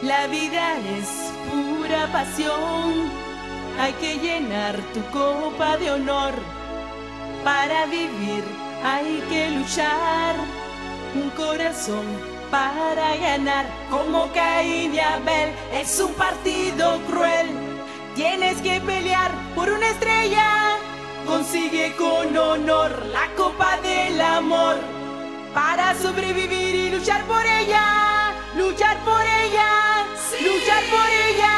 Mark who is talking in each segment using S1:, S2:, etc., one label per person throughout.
S1: La vida es pura pasión, hay que llenar tu copa de honor. Para vivir hay que luchar, un corazón para ganar. Como Caín y Abel, es un partido cruel. Tienes que pelear por una estrella, consigue con honor la copa del amor. Para sobrevivir y luchar por ella, luchar por ella, sí, luchar por ella.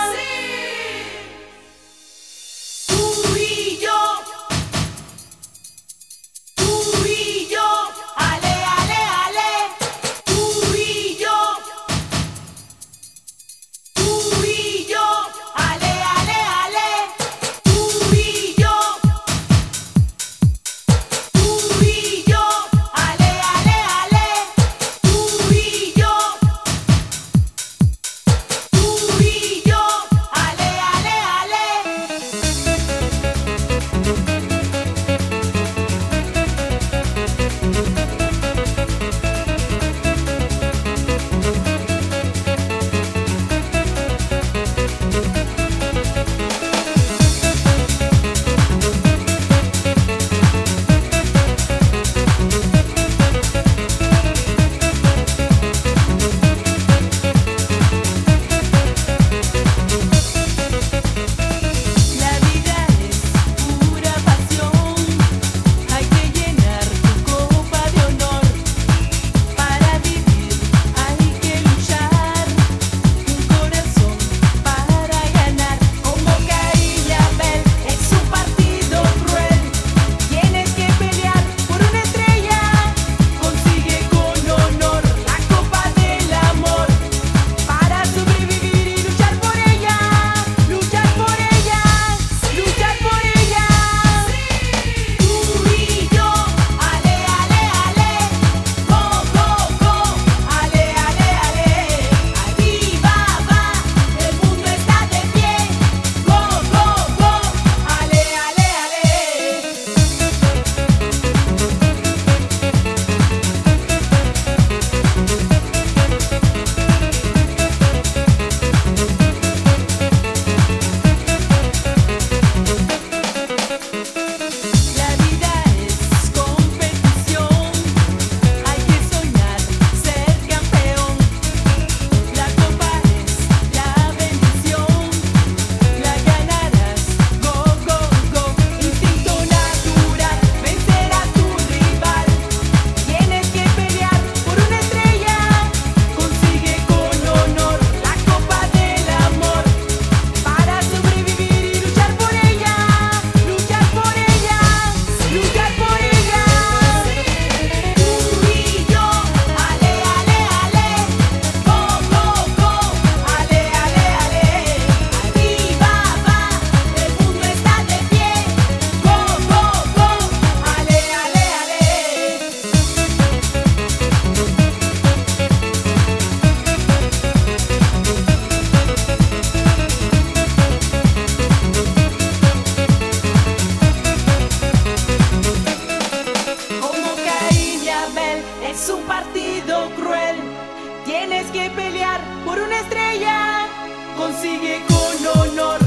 S1: Es un partido cruel, tienes que pelear por una estrella, consigue con honor